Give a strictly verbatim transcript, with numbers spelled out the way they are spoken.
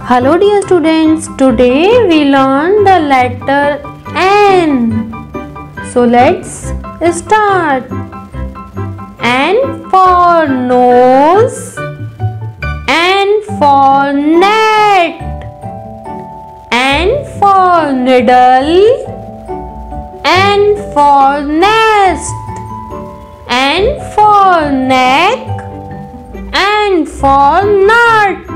Hello dear students, today we learn the letter N. So let's start. N for nose, N for net, N for needle, N for nest, N for neck, N for nut.